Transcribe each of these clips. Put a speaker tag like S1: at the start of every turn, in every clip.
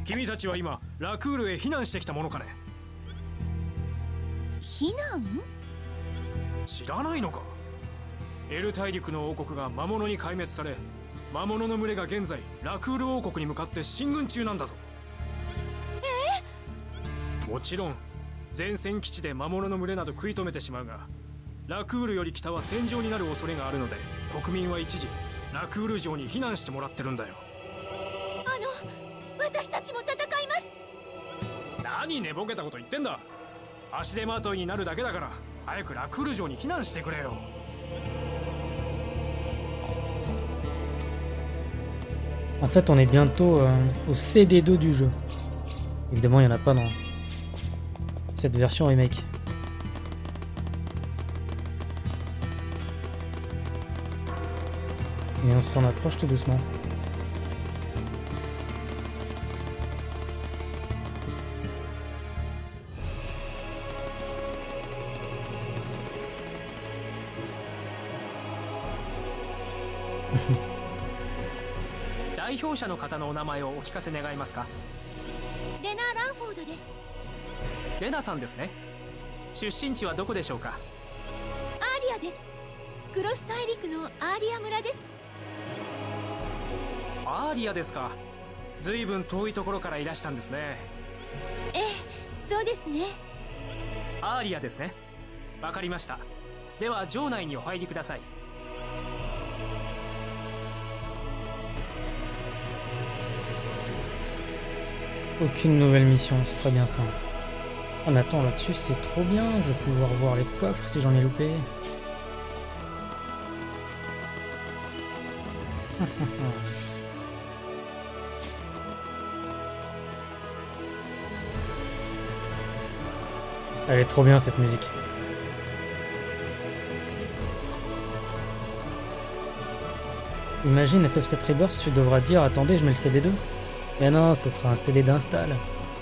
S1: 君たちは今ラクールへ避難してきたものかね。
S2: 避難？
S1: 知らないのか。エル大陸の王国が魔物に壊滅され、魔物の群れが現在ラクール王国に向かって進軍中なんだぞ。もちろん前線基地で魔物の群れなど食い止めてしまうが、ラクールより北は戦場になる恐れがあるので、国民は一時ラクール城に避難してもらってるんだよ。
S2: 私たちも戦います。
S1: 何寝ぼけたこと言ってんだ。足手まといになるだけだから早くラクール城に避難してくれよ。
S3: En fait, on est bientôt au CD2 du jeu. Évidemment, il n'y en a pas dans cette version remake. Mais on s'en approche tout doucement. Mmh.
S1: 代表者の方のお名前をお聞かせ願いますか。
S2: レナ・ランフォードです。
S1: レナさんですね。出身地はどこでしょうか。
S2: アーリアです。クロス大陸のアーリア村です。
S1: アーリアですか。ずいぶん遠いところからいらしたんですね。
S2: ええ、そうですね。
S1: アーリアですね。わかりました。では城内にお入りください。
S3: Aucune nouvelle mission, c'est très bien ça. Ah mais attends, là-dessus c'est trop bien, je vais pouvoir voir les coffres si j'en ai loupé. Elle est trop bien cette musique. Imagine FF7 Rebirth, tu devras dire attendez, je mets le CD2. Mais non, ce sera un CD d'install.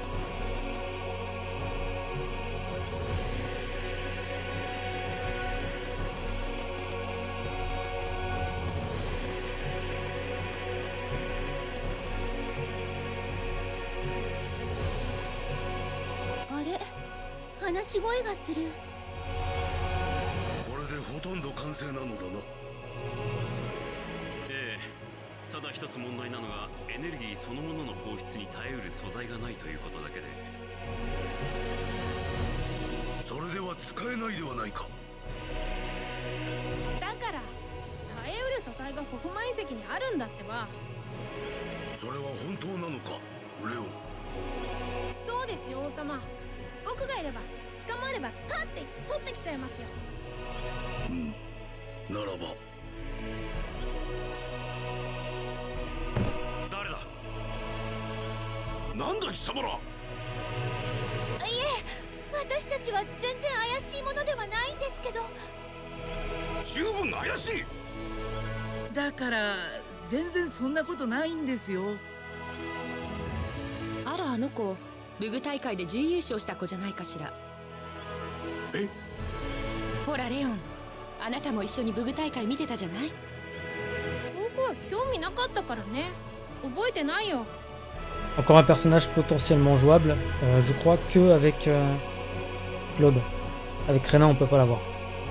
S3: Encore un personnage potentiellement jouable, je crois que avec Claude. Avec Rena on peut pas l'avoir.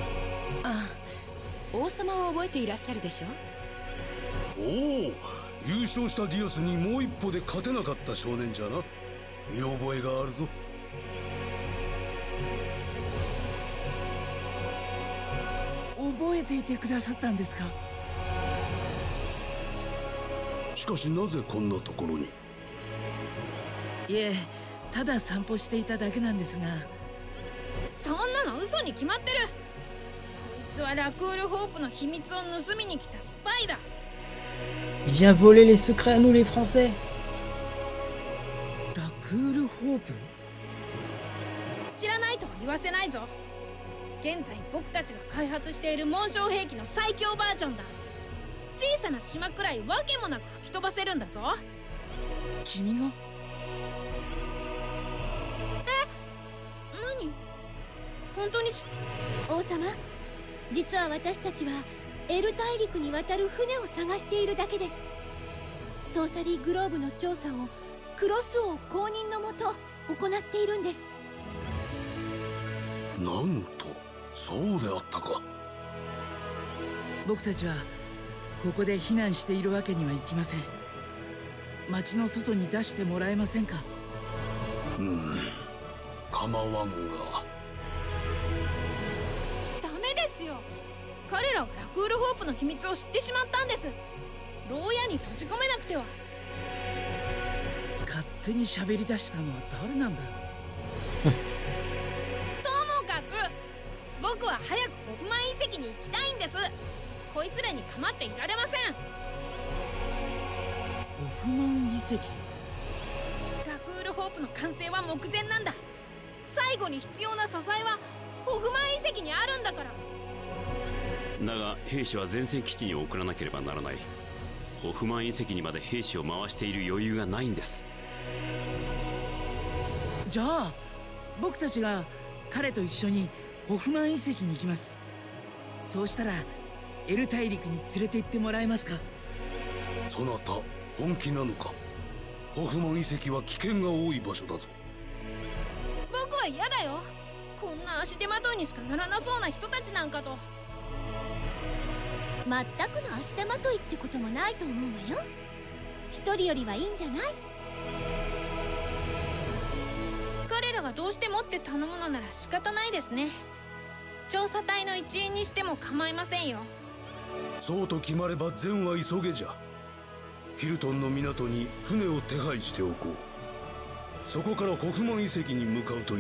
S4: Oh, 優勝したディオスにもう一歩で勝てなかった少年じゃな。見覚えがあるぞ。
S5: 覚えていてくださったんですか。
S4: しかしなぜこんなところに。
S5: いえ、ただ散歩していただけなんですが。
S6: そんなの嘘に決まってる。こいつはラクールホープの秘密を盗みに来たスパイだ。
S3: Il vient voler les secrets à nous les Français.
S5: ラクールホープ？
S6: 知らないとは言わせないぞ。現在僕たちが開発している紋章兵器の最強バージョンだ。小さな島くらいわけもなく吹き飛ばせるんだぞ。
S5: 君が？
S6: 何？本当に
S2: 王様、実は私たちはエル大陸に渡る船を探しているだけです。ソーサリーグローブの調査をクロス王公認のもと行っているんです。
S4: なんと、そうであったか。
S5: 僕たちはここで避難しているわけにはいきません。町の外に出してもらえませんか？
S4: 構わんが。
S6: ダメですよ。彼らはラクールホープの秘密を知ってしまったんです。牢屋に閉じ込めなくては。
S5: 勝手に喋り出したのは誰なんだよ。
S6: ともかく僕は早くホフマン遺跡に行きたいんです。こいつらに構っていられません。
S5: ホフマン遺跡。
S6: ラクールホープの完成は目前なんだ。最後に必要な支えはホフマン遺跡にあるんだから。
S7: だが兵士は前線基地に送らなければならない。ホフマン遺跡にまで兵士を回している余裕がないんです。
S5: じゃあ僕たちが彼と一緒にホフマン遺跡に行きます。そうしたらエル大陸に連れて行ってもらえますか？
S4: そなた本気なのか？ホフマン遺跡は危険が多い場所だぞ。
S6: 僕は嫌だよ。こんな足手まといにしかならなそうな人たちなんかと。
S2: 全くの足手まといってこともないと思うわよ。一人よりはいいんじゃない？
S6: 彼らがどうしてもって頼むのなら仕方ないですね。調査隊の一員にしても構いませんよ。
S4: そうと決まれば善は急げじゃ。ヒルトンの港に船を手配しておこう。そこからホフマン遺跡に向かうといい。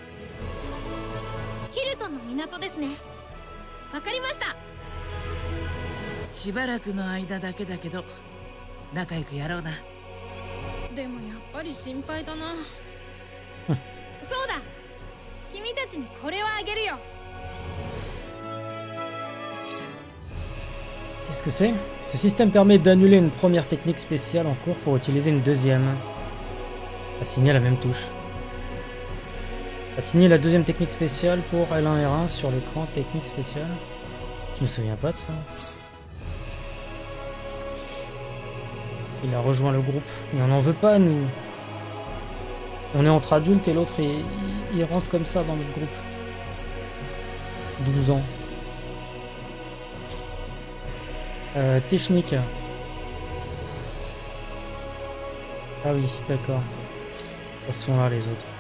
S6: ヒルトンの港ですね。わかりました。
S5: しばらくの間だけだけど仲良くやろうな。
S6: でもやっぱり心配だな。そうだ、君たちにこれをあげるよ。
S3: Qu'est-ce que c'est? Ce système permet d'annuler une première technique spéciale en cours pour utiliser une deuxième. Assigner la même touche. Assigner la deuxième technique spéciale pour L1 R1 sur l'écran technique spéciale. Je me souviens pas de ça. Il a rejoint le groupe. Mais on n'en veut pas, nous. On est entre adultes et l'autre, il rentre comme ça dans notre groupe. 12 ans. Technique. Ah oui, d'accord. Elles sont là, les autres.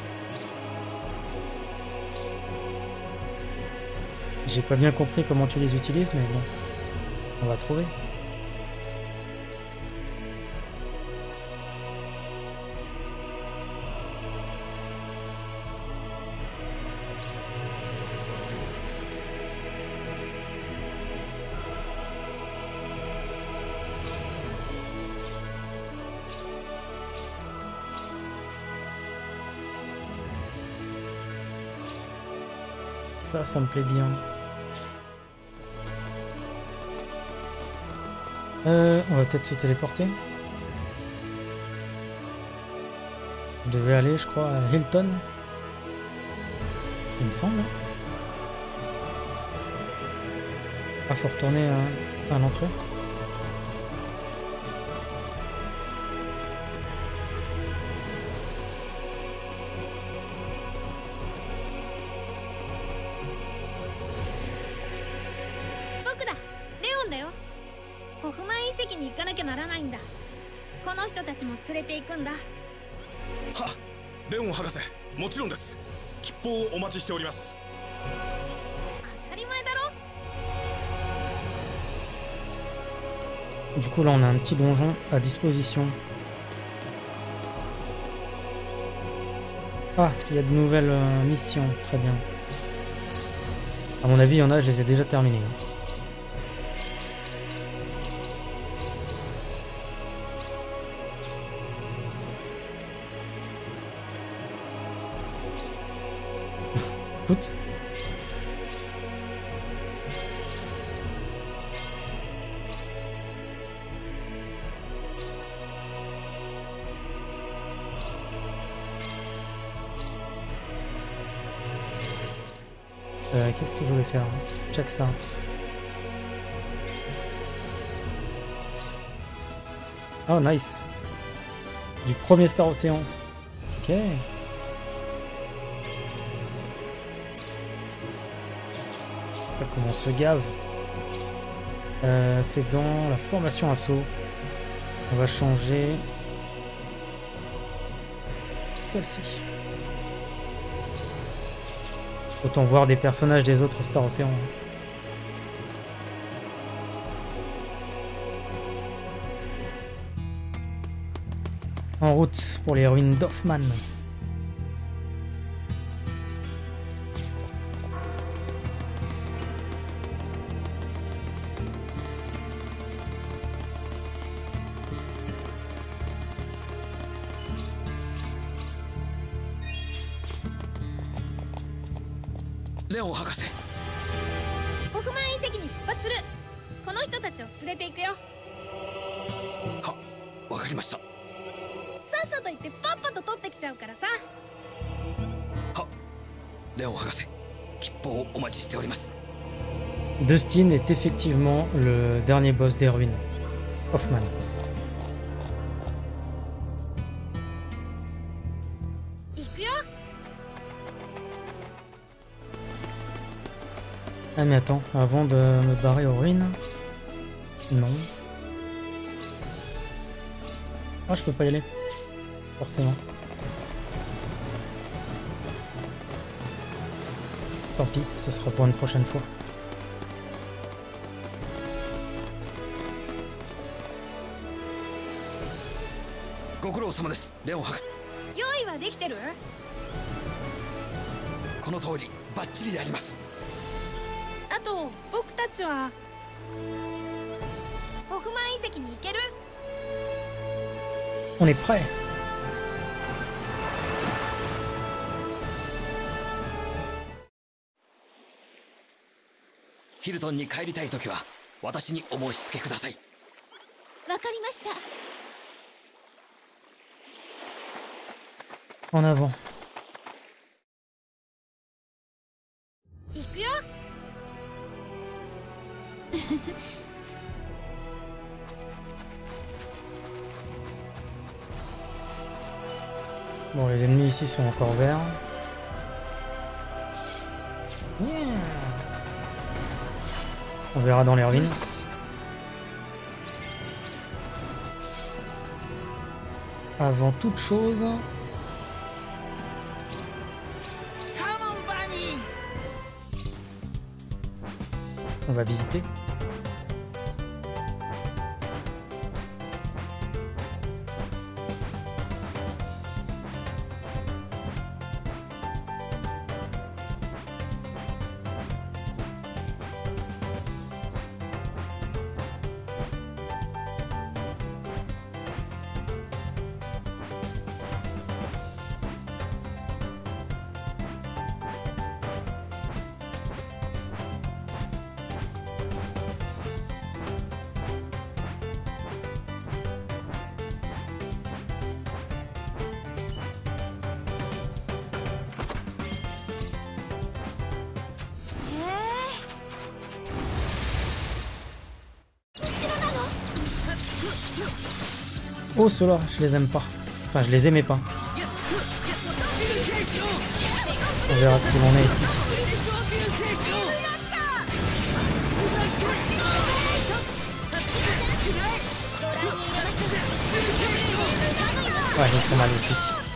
S3: J'ai pas bien compris comment tu les utilises, mais bon. On va trouver. Ça me plaît bien. On va peut-être se téléporter. Je devais aller, je crois, à Hilton. Il me semble. Ah, faut retourner à l'entrée. Du coup là on a un petit donjon à disposition. Ah, il y a de nouvelles missions, très bien. À mon avis il y en a, je les ai déjà terminées. Toutes. Qu'est-ce que je voulais faire? Check ça. Oh nice. Du premier Star Océan. Ok. Pas comment on se gave. C'est dans la formation assaut. On va changer celle-ci. Autant voir des personnages des autres Star Océan. En route pour les ruines d'Hoffman.
S5: Léon博士。
S6: ホフマン遺跡に出発する。この人たちを連れて行くよ。
S5: は、わかりました。
S6: さっさと行ってパッパと取ってきちゃうからさ。
S5: は、レオン博士、吉報をお待ちしております。
S3: Dustin est effectivement le dernier boss des ruines. Hoffman. Ah mais attends, avant de me barrer aux ruines... Non. Ah, je peux pas y aller. Forcément. Tant pis, ce sera pour une prochaine fois.
S6: Léon. 用意はできてる？
S5: この通りバッチリであります。
S6: あと僕たちはホフマン遺跡に行ける？
S3: On est prêt.
S5: ヒルトンに帰りたいときは私にお申し付けください。
S2: わかりました。
S3: En avant.
S6: 行くよ。
S3: Bon, les ennemis ici sont encore verts. On verra dans les ruines. Avant toute chose... On va visiter. Oh ceux-là, je les aime pas. Enfin, je les aimais pas. On verra ce qu'il en est ici. Ouais, ils font mal aussi.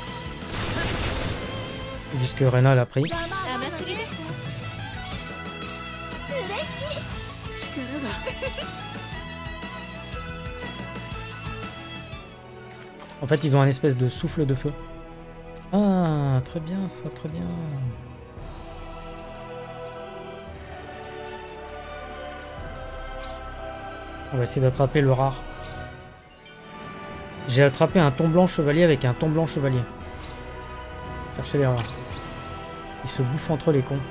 S3: Vu ce que Rena l'a pris. En fait, ils ont un espèce de souffle de feu. Ah, très bien, ça, très bien. On va essayer d'attraper le rare. J'ai attrapé un Tomblant chevalier avec un Tomblant chevalier. Cherchez les rares. Ils se bouffent entre les cons.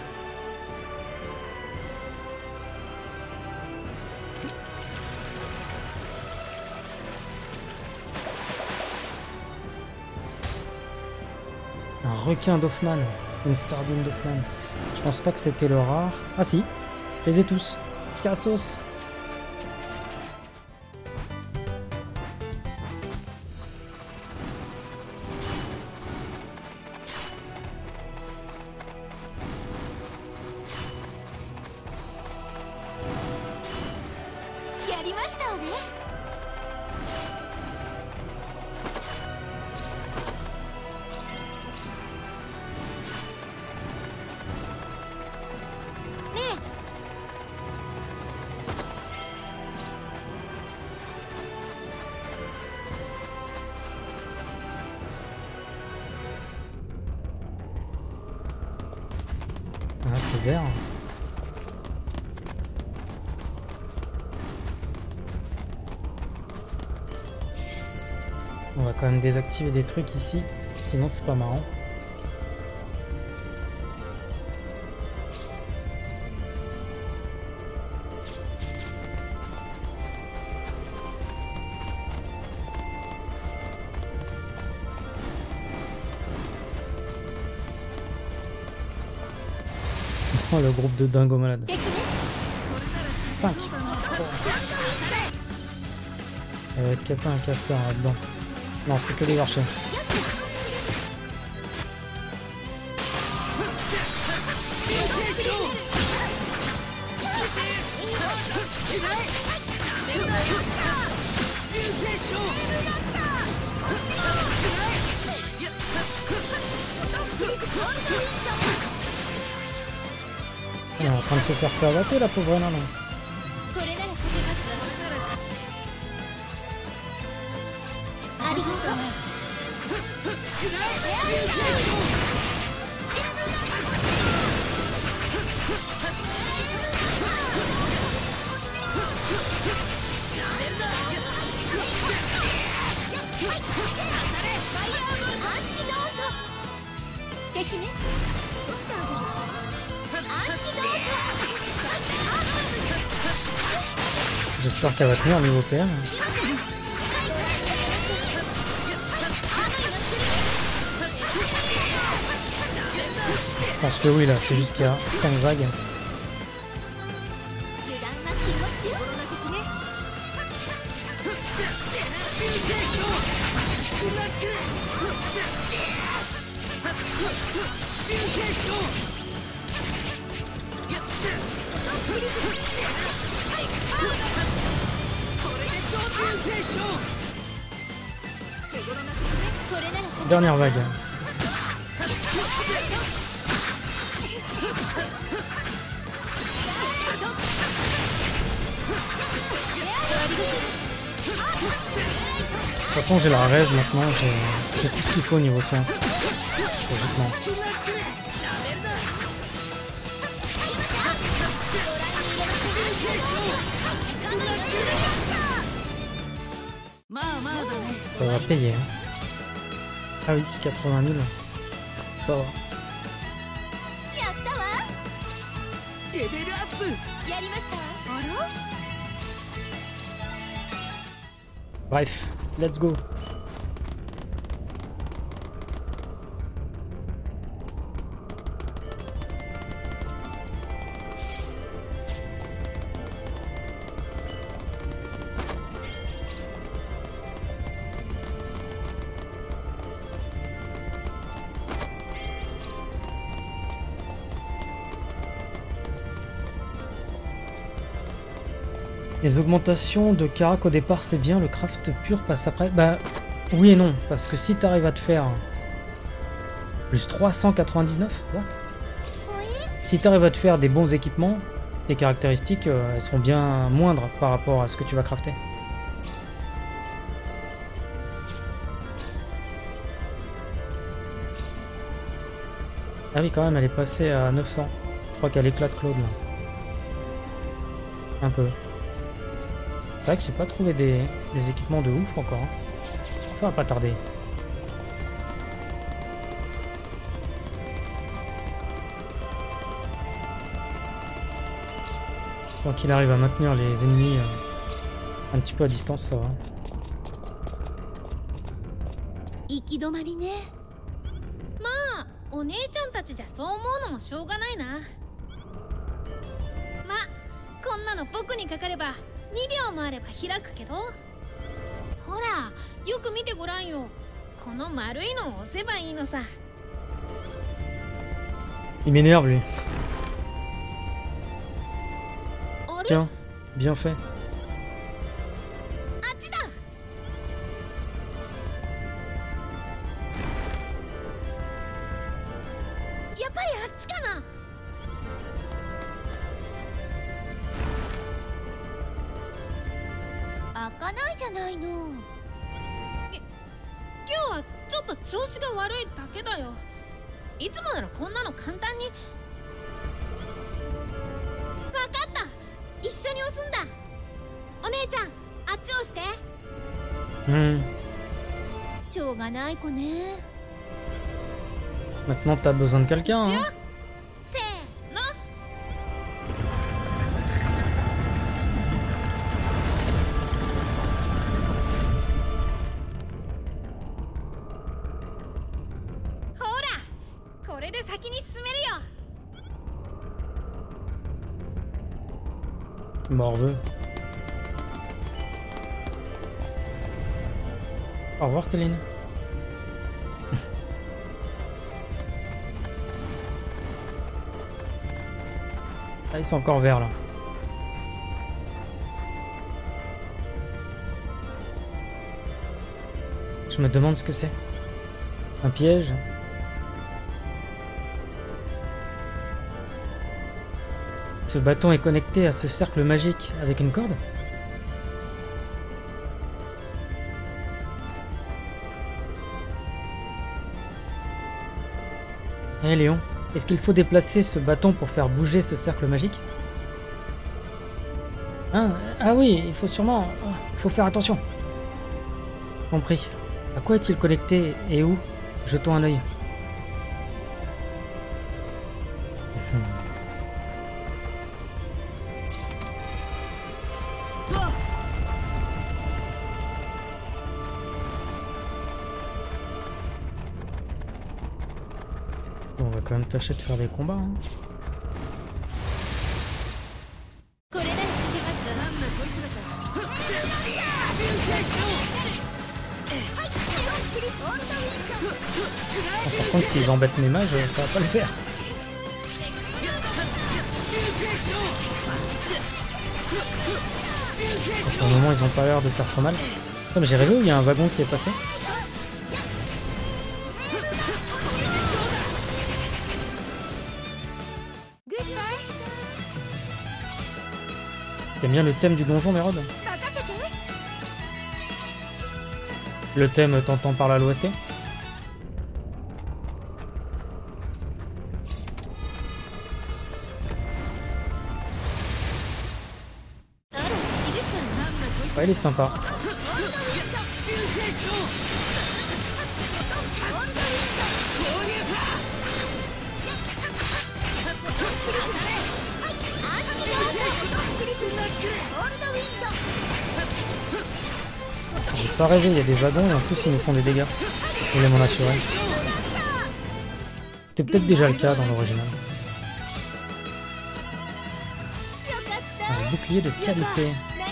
S3: Un requin d'Hoffman. Une sardine d'Hoffman. Je pense pas que c'était le rare. Ah si, je les ai tous. Cassos.
S2: したわね。ね
S3: Ah, c'est vert. On va quand même désactiver des trucs ici, sinon c'est pas marrant. Oh, le groupe de dingos malades.
S2: 敵ね。
S3: 5. Est-ce qu'il n'y a pas un caster là-dedans? Non, c'est que des archers. Elle est en train de se faire savater la pauvre nana.
S2: これなら勝てますわ。ありがとう。 敵ね。
S3: J'espère qu'elle va tenir niveau PM. Je pense que oui là, c'est juste qu'il y a 5 vagues.
S2: 油断は禁物よ。敵ね。
S3: Dernière vague. De toute façon j'ai la raise maintenant, j'ai tout ce qu'il faut au niveau soin. Logiquement. Ça va payer. Hein. Ah oui, 80 000. Ça va.
S2: やったわ。
S5: レベルアップ。
S2: やりました。あら？
S3: Bref, let's go. Les augmentations de Karak au départ c'est bien, le craft pur passe après. Bah oui et non, parce que si t'arrives à te faire plus 399, what? Si t'arrives à te faire des bons équipements, tes caractéristiques elles seront bien moindres par rapport à ce que tu vas crafter. Ah oui quand même elle est passée à 900. Je crois qu'elle éclate Claude là. Un peu. C'est vrai que j'ai pas trouvé des équipements de ouf encore. Hein. Ça va pas tarder. Tant qu'il arrive à maintenir les ennemis un petit peu à distance, ça va.
S2: 行き止まりね。
S6: まあお姉ちゃんたちじゃそう思うのもしょうがないな。まあこんなの僕にかかれば2秒もあれば開くけど、ほらよく見てごらんよ。この丸いのを押せばいいのさ。
S3: Il m'énerve lui.
S6: あれ？
S3: Tiens, bien fait.
S6: ぱりあっちかな。
S2: 開かないじゃないの。
S6: 今日はちょっと調子が悪いだけだよ。いつもならこんなの簡単に。わかった、一緒に押すんだ。お姉ちゃん、あっち押して。
S2: しょうがない子ね。
S3: Maintenant t'as besoin de quelqu'un, hein.
S6: せーの。ほら、これで先に進めるよ。
S3: Morveux. Au revoir Céline. Ah, ils sont encore verts là. Je me demande ce que c'est. Un piège? Ce bâton est connecté à ce cercle magique avec une corde? Eh Léon, est-ce qu'il faut déplacer ce bâton pour faire bouger ce cercle magique? Ah oui, il faut sûrement... Il faut faire attention. Compris. À quoi est-il connecté et où? Jetons un œil. Bon, on va quand même tâcher de faire des combats. Hein. Par contre, s'ils embêtent mes mages, ça va pas le faire. Pour le moment, ils ont pas l'air de faire trop mal. Comme j'ai rêvé où il y a un wagon qui est passé. T'aimes bien le thème du donjon, Mérode? Le thème t'entends par la l'OST? Ouais, il est sympa. J'ai pas rêvé, il y a des wagons et en plus ils nous font des dégâts. Élément naturel. C'était peut-être déjà le cas dans l'original. Un bouclier de qualité.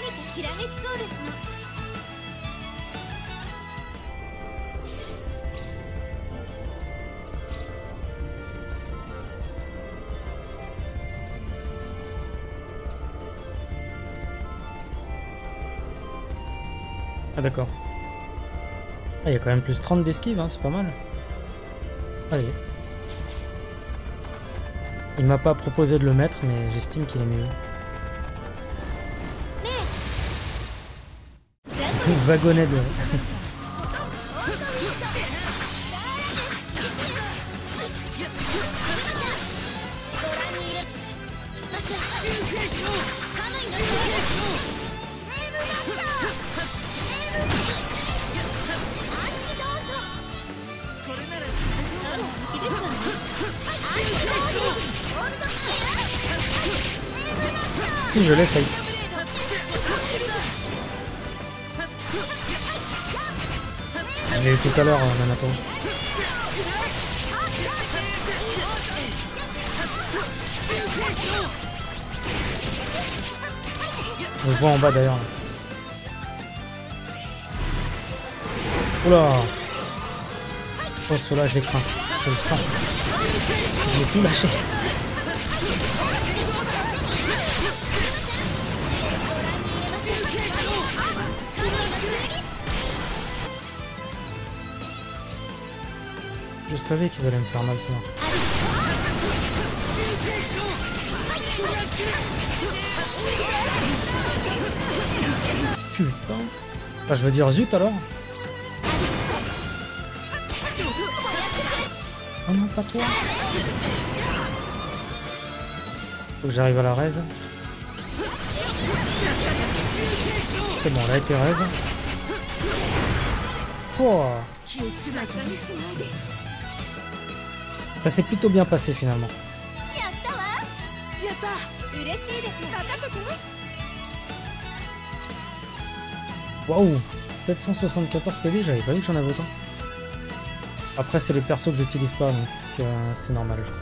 S3: Ah d'accord. Ah, il y a quand même plus 30 d'esquive, hein, c'est pas mal. Allez. Il m'a pas proposé de le mettre, mais j'estime qu'il est mieux. Wagonnet de... Si je l'ai, Fate. Je l'ai eu tout à l'heure, Nanato. On le voit en bas d'ailleurs. Oula! Oh, cela, je les crains. Je le sens. Je l'ai tout lâché. Je savais qu'ils allaient me faire mal, sinon. Putain. Enfin, je veux dire zut alors. Oh non, pas toi. Faut que j'arrive à la raise. C'est bon, là, était raise. Oh. Ça s'est plutôt bien passé finalement. Waouh, 774 PV, j'avais pas vu que j'en avais autant. Après c'est les persos que j'utilise pas, donc c'est normal je crois.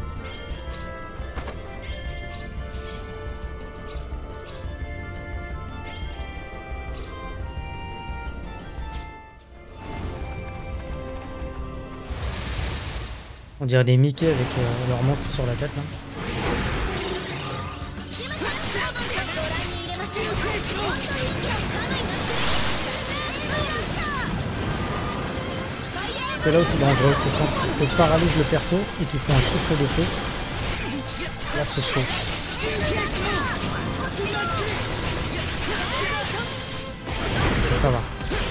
S3: On dirait des Mickey avec leurs monstres sur la tête là. C'est là où c'est dangereux, c'est quand tu paralyses le perso et tu fais un souffle de feu. Là c'est chaud. Ça va.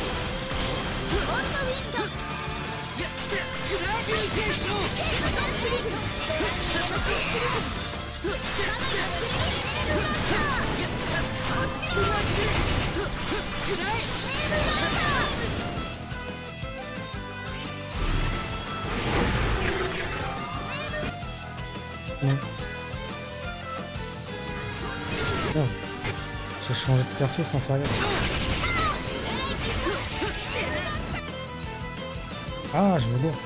S3: Non. Oh. J'ai changé de perso sans faire gaffe. Ah, je me gourre.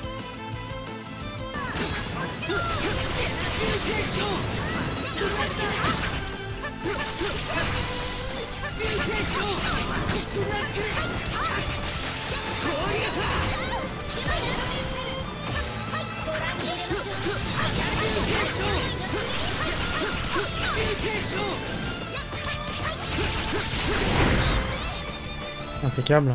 S3: Impeccable.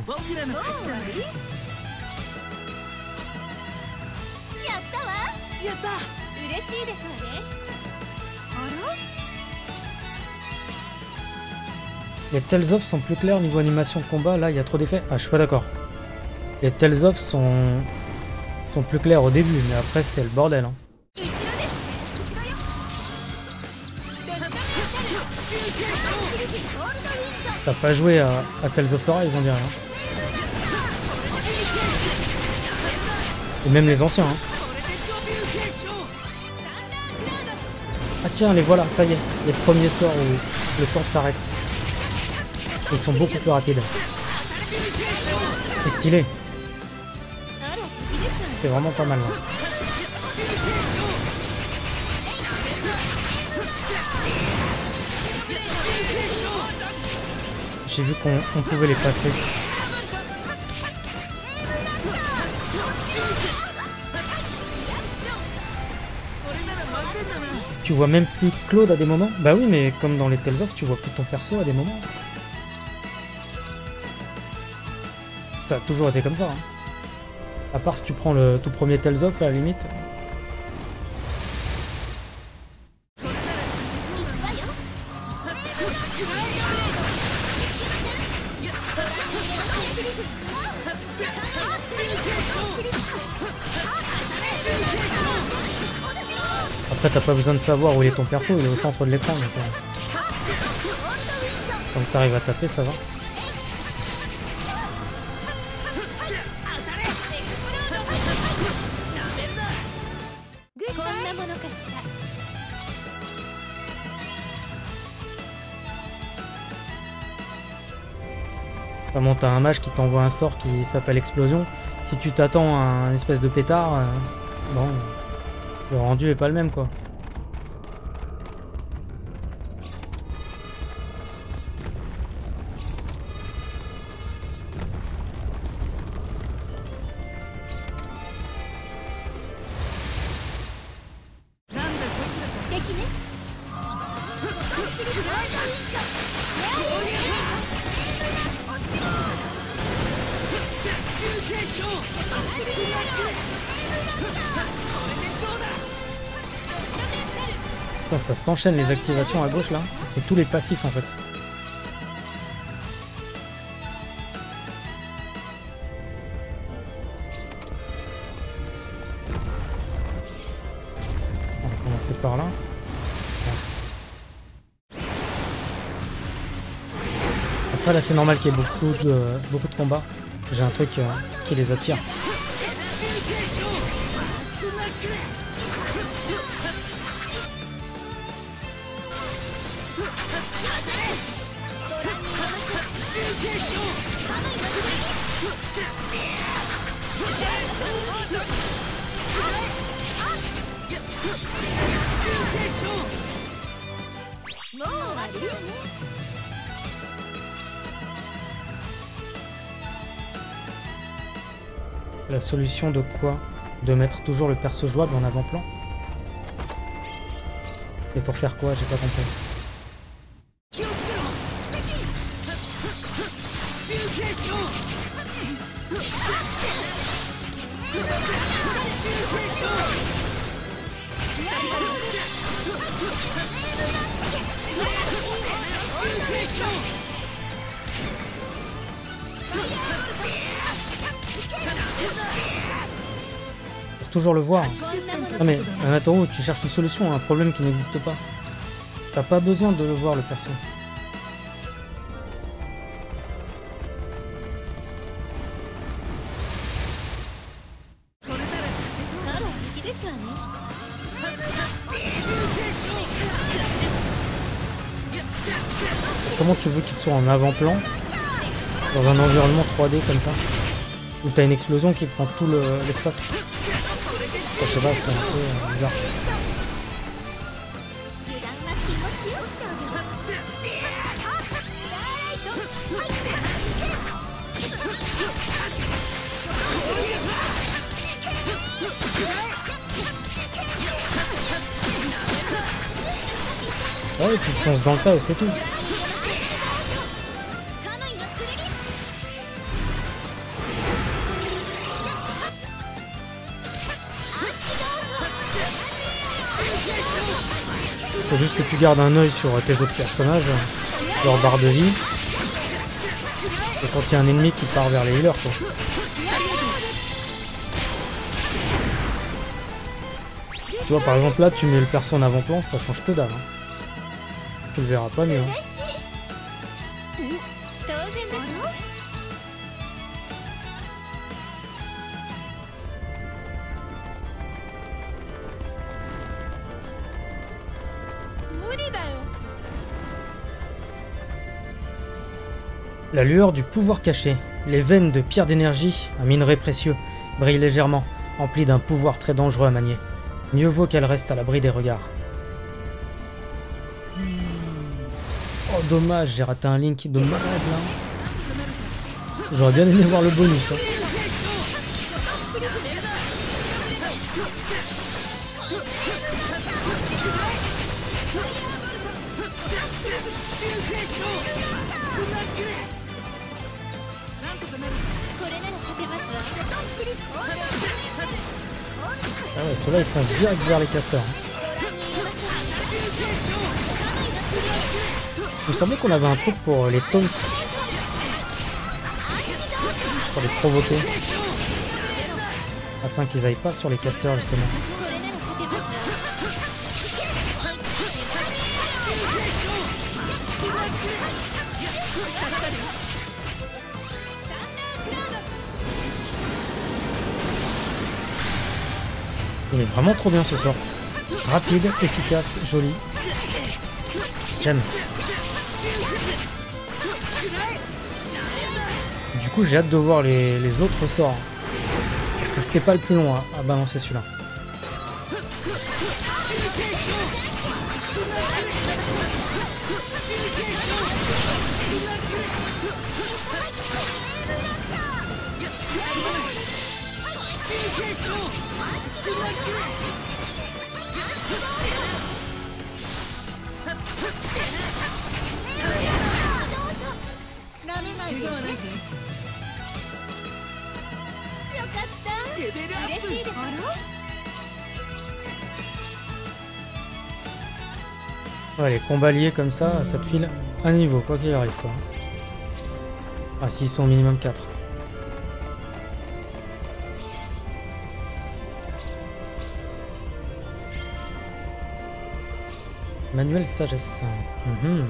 S3: Les Tales of sont plus clairs niveau animation de combat, là il y a trop d'effets. Ah, je suis pas d'accord. Les Tales of sont plus clairs au début, mais après c'est le bordel. Hein. T'as pas joué à Tales of Arise, on dirait. Hein. Et même les anciens. Hein. Ah tiens, les voilà, ça y est. Les premiers sorts où le temps s'arrête. Ils sont beaucoup plus rapides. C'est stylé. C'était vraiment pas mal. Là. J'ai vu qu'on pouvait les passer. Tu vois même plus Claude à des moments. Bah oui, mais comme dans les Tales of, tu vois plus ton perso à des moments. Ça a toujours été comme ça. Hein. À part si tu prends le tout premier Tales of, à la limite. Après, t'as pas besoin de savoir où il est ton perso, il est au centre de l'écran. Quand t'arrives à taper, ça va. Vraiment, t'as un mage qui t'envoie un sort qui s'appelle Explosion. Si tu t'attends à un espèce de pétard, bon, le rendu est pas le même quoi. Putain, ça s'enchaîne les activations à gauche là. C'est tous les passifs en fait. On va commencer par là. Après là c'est normal qu'il y ait beaucoup de combats. J'ai un truc qui les attire. La solution de quoi? De mettre toujours le perso jouable en avant-plan? Et pour faire quoi? J'ai pas compris. Pour toujours le voir. Non mais, Anatoro, tu cherches une solution à un problème qui n'existe pas. T'as pas besoin de le voir, le perso. Comment tu veux qu'il soit en avant-plan dans un environnement 3D comme ça, où t'as une explosion qui prend tout l'espace? Je sais pas, c'est un peu bizarre. Ouais, tu te fonces dans le tas et c'est tout. Faut juste que tu gardes un œil sur tes autres personnages, leur barre de vie. Et quand il y a un ennemi qui part vers les healers, quoi. Tu vois, par exemple, là, tu mets le perso en avant-plan, ça change que dalle. Hein. Tu le verras pas mieux. Hein. La lueur du pouvoir caché, les veines de pierre d'énergie, un minerai précieux, brillent légèrement, emplies d'un pouvoir très dangereux à manier. Mieux vaut qu'elle reste à l'abri des regards. Oh dommage, j'ai raté un Link de malade là. J'aurais bien aimé voir le bonus. Hein. Ah ouais, ceux-là ils foncent direct vers les casters. Il me semblait qu'on avait un truc pour les taunts. Pour les provoquer. Afin qu'ils aillent pas sur les casters justement. Il est vraiment trop bien ce sort. Rapide, efficace, joli. J'aime. Du coup, j'ai hâte de voir les autres sorts. Parce que c'était pas le plus long à balancer celui-là. Ouais, les combats liés comme ça te file un niveau, quoi qu'il arrive, quoi. Ah, s'ils sont au minimum 4. Manuel sagesse. Mhm.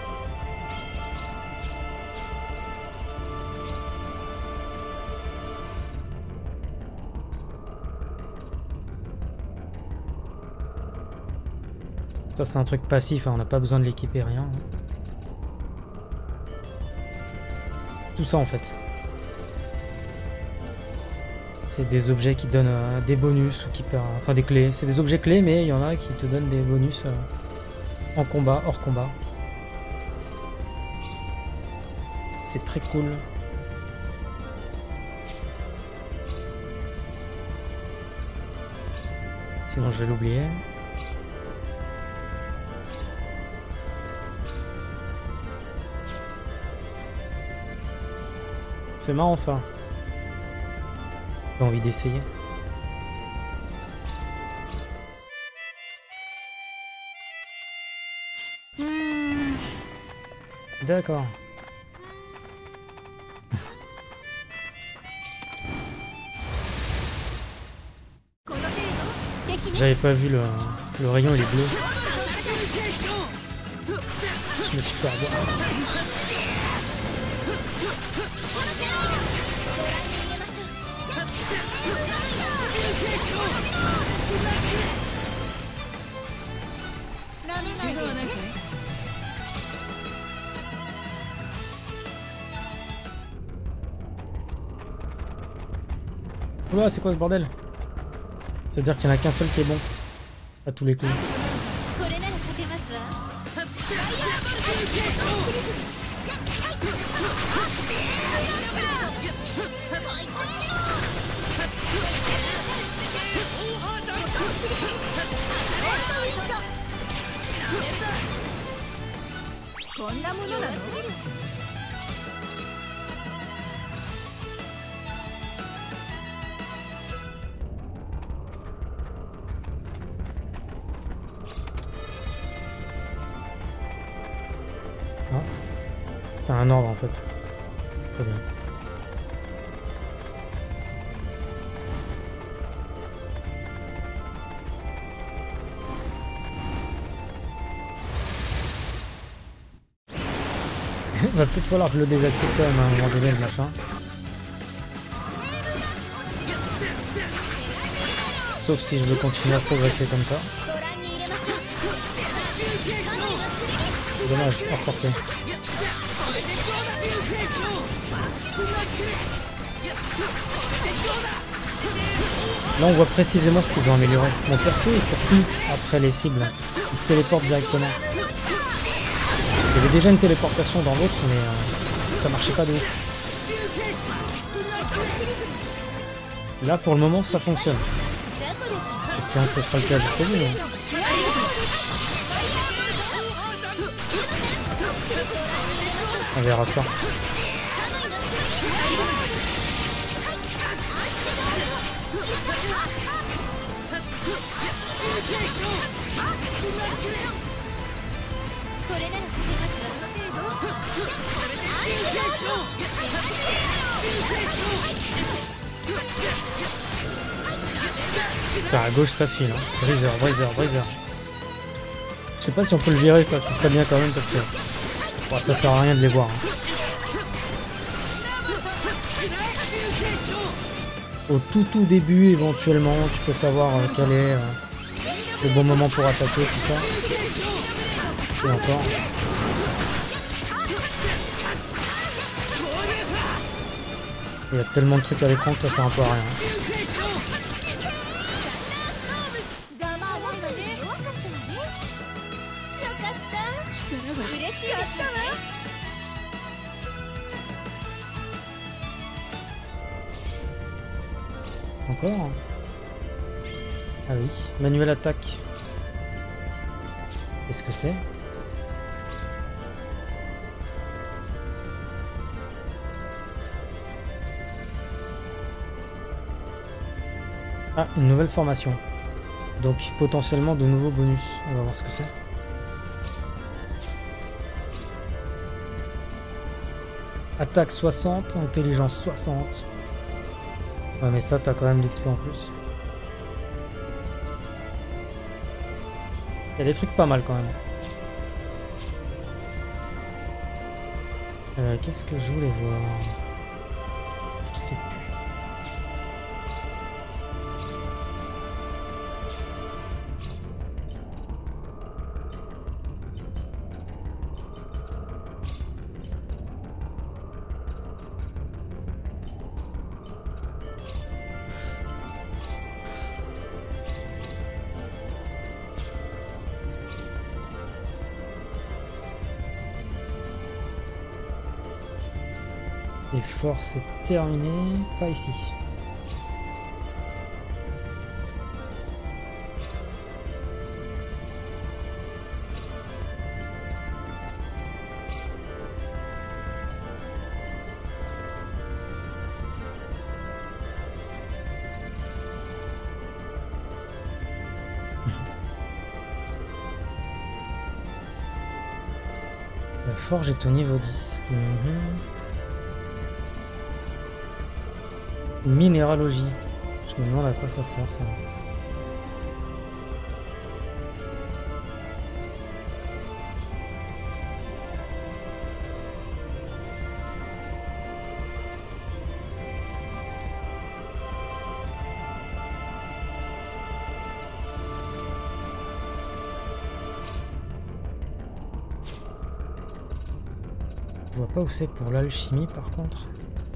S3: Ça c'est un truc passif, hein, on n'a pas besoin de l'équiper, rien. Tout ça en fait. C'est des objets qui donnent des bonus ou qui perdent. Enfin des clés. C'est des objets clés mais il y en a qui te donnent des bonus en combat, hors combat. C'est très cool. Sinon je vais l'oublier. C'est marrant ça. J'ai envie d'essayer. D'accord. J'avais pas vu le rayon, il est bleu. Je me suis fait avoir. Oula, c'est quoi ce bordel? C'est-à-dire qu'il n'y en a qu'un seul qui est bon à tous les coups. C'est un ordre en fait. Très bien. Va peut-être falloir que je le désactive quand même à un moment donné le machin. Sauf si je veux continuer à progresser comme ça. Dommage, hors portée. Là on voit précisément ce qu'ils ont amélioré. Mon perso il court plus après les cibles. Il se téléporte directement. Il y avait déjà une téléportation dans l'autre mais ça marchait pas de ouf. Là pour le moment ça fonctionne. J'espère que ce sera le cas jusqu'au bout. On verra ça. À gauche ça file, hein. Briseur. Je sais pas si on peut le virer ça, ce serait bien quand même parce que bon, ça sert à rien de les voir. Hein. Au tout début éventuellement tu peux savoir quel est le bon moment pour attaquer tout ça. Et encore. Il y a tellement de trucs à l'écran que ça sert un peu à rien. Encore? Ah oui, manuel attaque. Qu'est-ce que c'est? Ah, une nouvelle formation. Donc potentiellement de nouveaux bonus. On va voir ce que c'est. Attaque 60, intelligence 60. Ouais, mais ça, t'as quand même l'XP en plus. Il y a des trucs pas mal quand même. Qu'est-ce que je voulais voir? Je sais plus. L'effort c'est terminé, pas ici. La forge est au niveau 10. Minéralogie. Je me demande à quoi ça sert ça. Je vois pas où c'est pour l'alchimie par contre.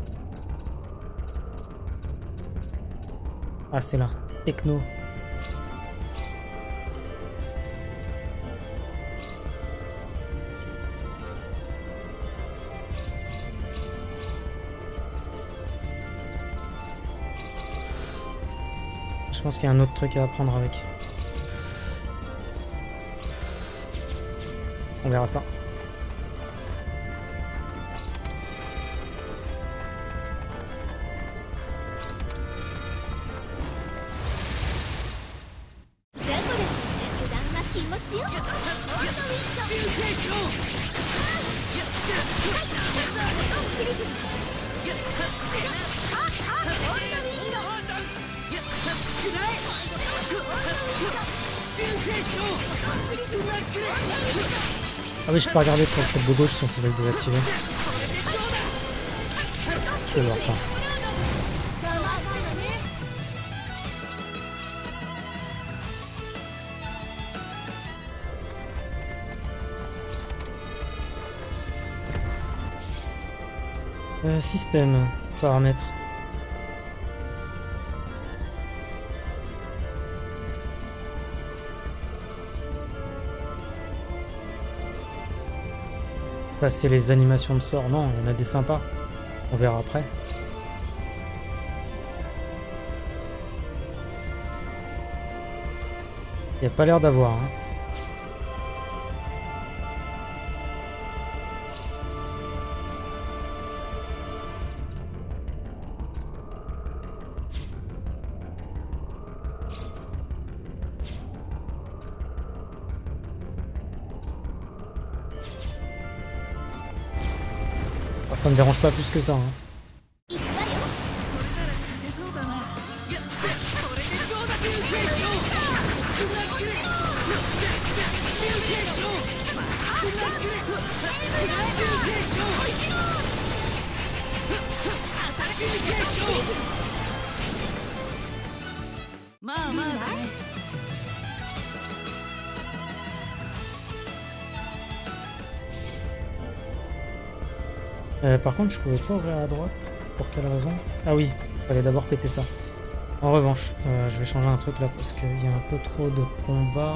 S3: Ah c'est là, techno. Je pense qu'il y a un autre truc à apprendre avec. On verra ça. Ah oui, je peux regarder pour le truc de gauche si on pouvait le désactiver. Je vais voir ça. Système, paramètres. Passer les animations de sort, non, il y en a des sympas. On verra après. Il n'y a pas l'air d'avoir. Hein. Ça me dérange pas plus que ça. Hein. Par contre, je pouvais pas ouvrir à droite. Pour quelle raison? Ah oui, il fallait d'abord péter ça. En revanche, je vais changer un truc là parce qu'il y a un peu trop de combats.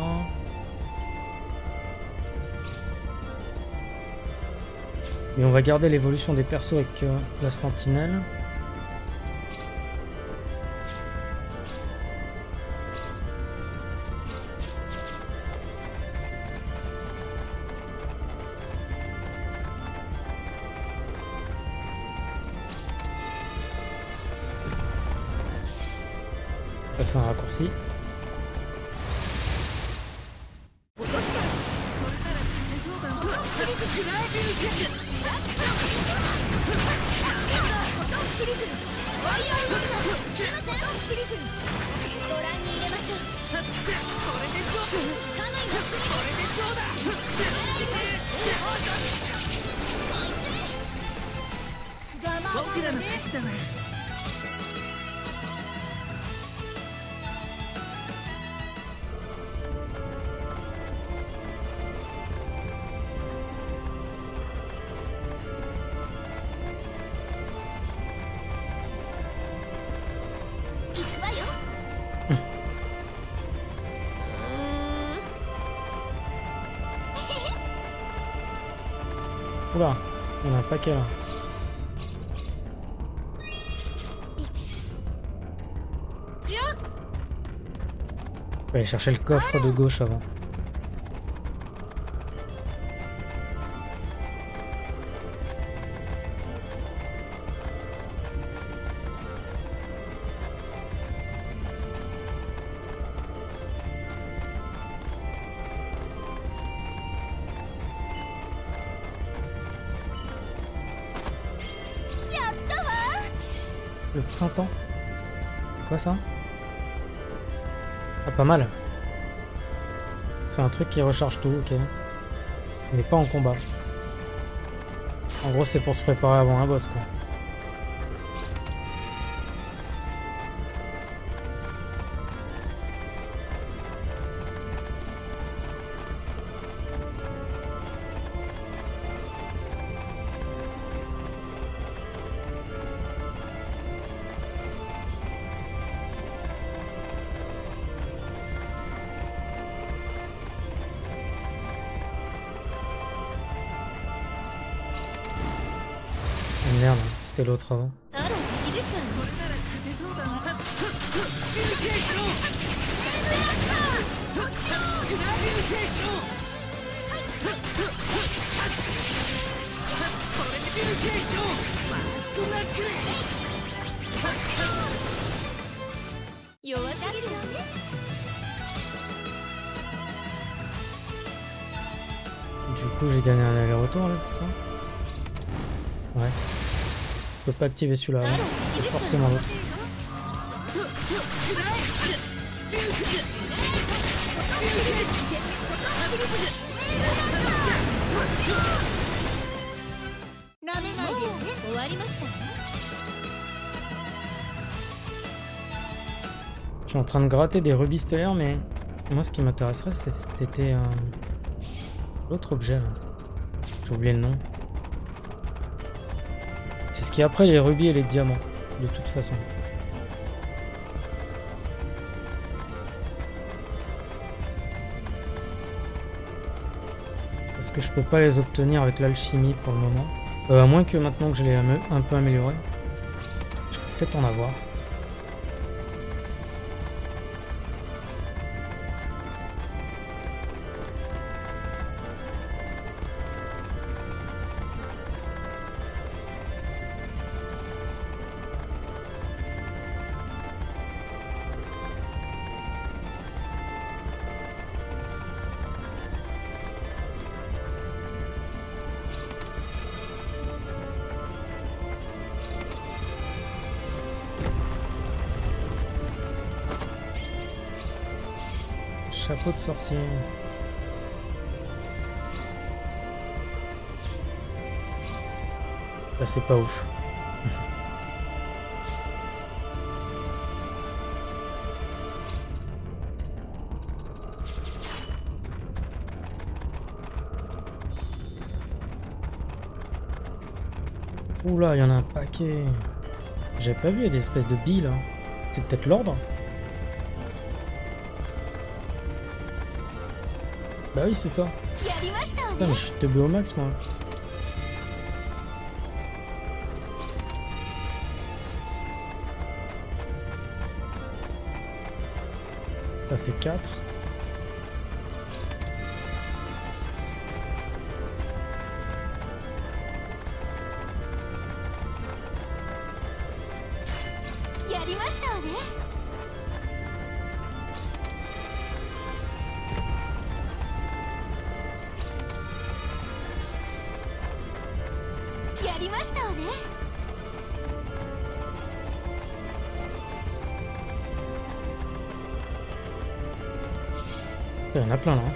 S3: Mais on va garder l'évolution des persos avec la sentinelle. C'est un raccourci. va. Il y en a un paquet là. Je vais aller chercher le coffre de gauche avant. Le printemps. C'est quoi ça? Ah, pas mal. C'est un truc qui recharge tout, ok. Mais pas en combat. En gros, c'est pour se préparer avant un boss, quoi. Merde, c'était l'autre avant. Du coup, j'ai gagné un aller-retour là, c'est ça? Ouais. Je peux pas activer celui-là, hein. C'est forcément l'autre. Je suis en train de gratter des rubis stellaires, mais moi ce qui m'intéresserait c'était l'autre objet là. J'ai oublié le nom. C'est ce qui est après les rubis et les diamants, de toute façon. Parce que je peux pas les obtenir avec l'alchimie pour le moment. À moins que maintenant que je l'ai un peu amélioré. Je peux peut-être en avoir. Chapeau de sorcier. Là c'est pas ouf. Oula, il y en a un paquet. J'avais pas vu, il y a des espèces de billes là. C'est peut-être l'ordre? Bah oui, c'est ça. Putain, mais je suis teubé au max, moi. Là, c'est 4. Il y en a plein là.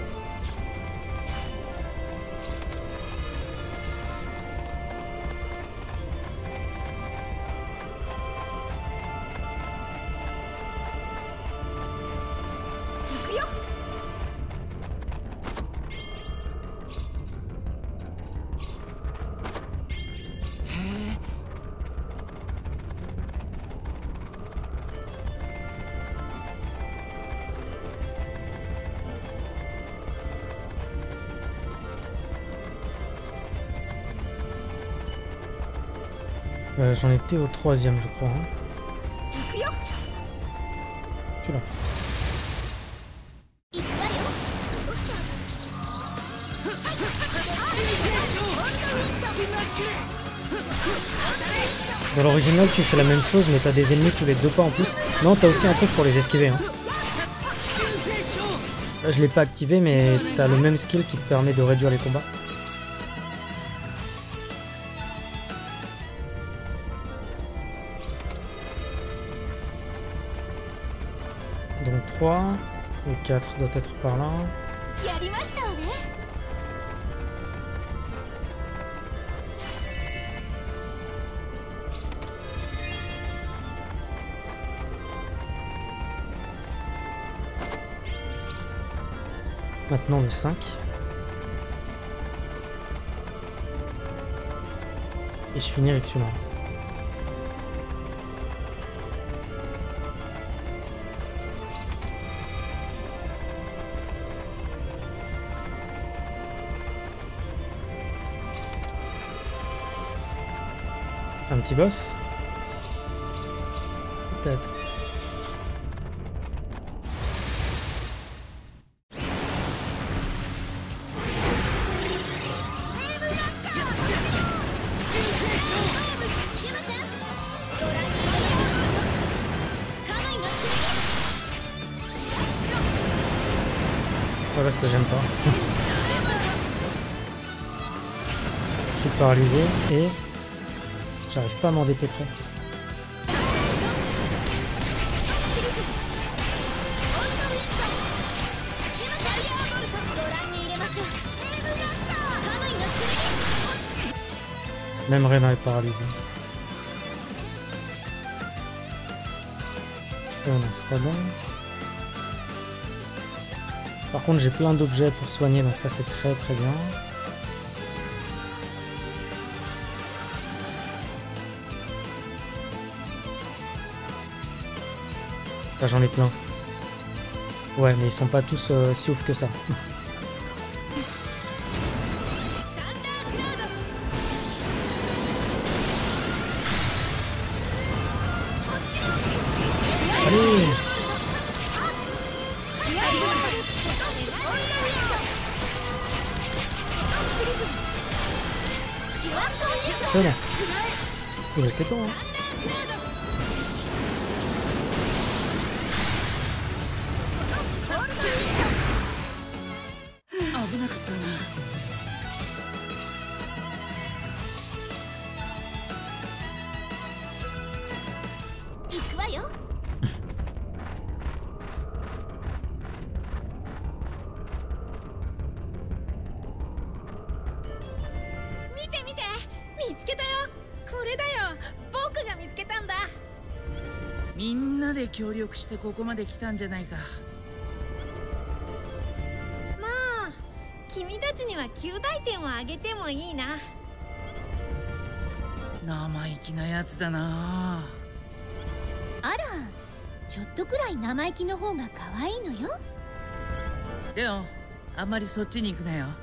S3: J'en étais au 3e, je crois. Hein. Tu l'as. Dans l'original, tu fais la même chose, mais t'as des ennemis tous les 2 pas en plus. Non, t'as aussi un truc pour les esquiver. Hein. Là, je l'ai pas activé, mais t'as le même skill qui te permet de réduire les combats. Donc 3, le 4 doit être par là. Maintenant le 5. Et je finis avec celui-là. Un petit boss? Peut-être. Voilà ce que j'aime pas. Je suis paralysé et j'arrive pas à m'en dépêtrer. Même Rena est paralysée. Oh non, c'est pas bon. Par contre, j'ai plein d'objets pour soigner, donc ça c'est très très bien. Là, j'en ai plein. Ouais, mais ils sont pas tous si ouf que ça. Allez! C'est bon. Il était temps, hein.
S5: 危なかったな。
S2: 行くわよ。
S6: 見て見て、見つけたよ。これだよ。僕が見つけたんだ。
S5: みんなで協力してここまで来たんじゃないか。
S6: 君たちには9大点をあげてもいいな。
S5: 生意気なやつだな。
S2: あら、ちょっとくらい生意気の方が可愛いのよ。
S5: レオ、あんまりそっちに行くなよ。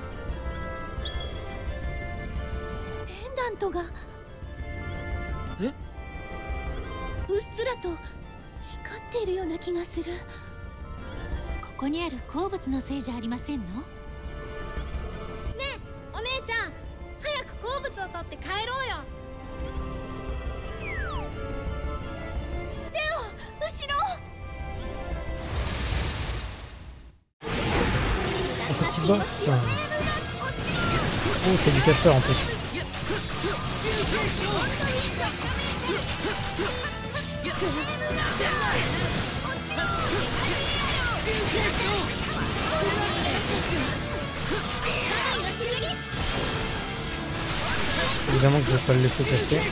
S2: ペンダントが
S5: え？
S2: うっすらと光っているような気がする。ここにある鉱物のせいじゃありませんの？
S6: お姉ちゃん、早く鉱物を取って帰ろうよ。
S2: レオ、後ろ。
S3: Un petit boss. Oh, c'est du caster en plus. Évidemment que je vais pas le laisser caster.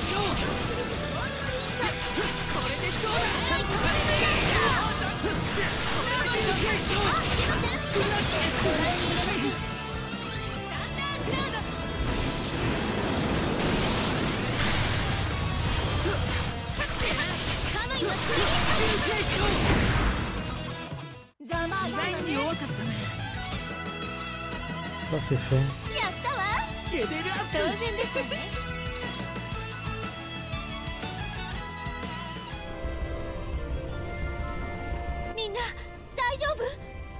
S3: Ça c'est fait.
S2: みんな大丈夫？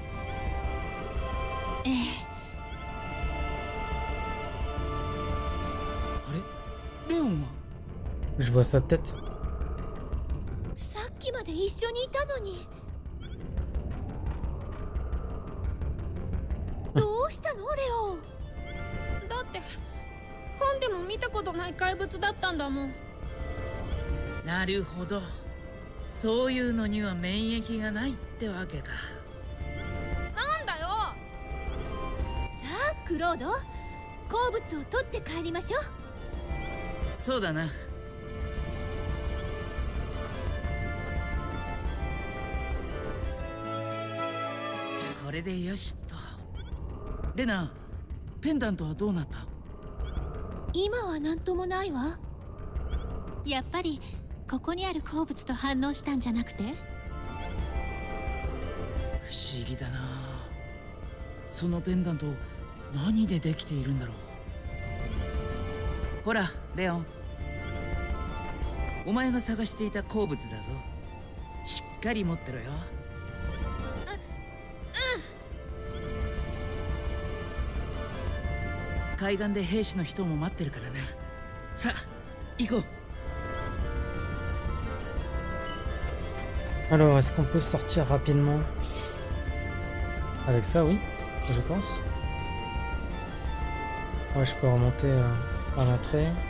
S2: ええ。
S5: あれレオンは
S3: Je vois sa tête.
S2: さっきまで一緒にいたのに。どうしたのレオン？
S6: だって本でも見たことない怪物だったんだもん。
S5: なるほど、そういうのには免疫がないってわけか。
S6: なんだよ。
S2: さあクロード、好物を取って帰りましょう。
S5: そうだな。これでよしと。レナ、ペンダントはどうなった？
S2: 今は何ともないわ。
S8: やっぱりここにある鉱物と反応したんじゃなくて？
S5: 不思議だな。そのペンダント何でできているんだろう。ほらレオン、お前が探していた鉱物だぞ。しっかり持ってろよ。海岸で兵士の人も待ってるからな。さあ行こう。
S3: Alors, est-ce qu'on peut sortir rapidement? Avec ça, oui, je pense. Ouais, je peux remonter à l'entrée.